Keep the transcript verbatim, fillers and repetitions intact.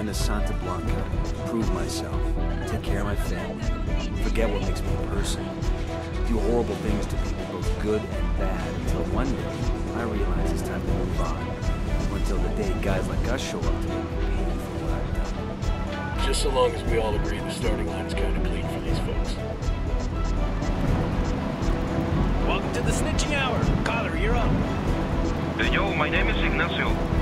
going to Santa Blanca, prove myself, take care of my family, forget what makes me a person, do horrible things to people, both good and bad, until one day I realize it's time to move on. Until the day guys like us show up to me and pay me for what I've done. Just so long as we all agree the starting line is kind of clean for these folks. Welcome to the snitching hour. Collar, you're up. Yo, my name is Ignacio.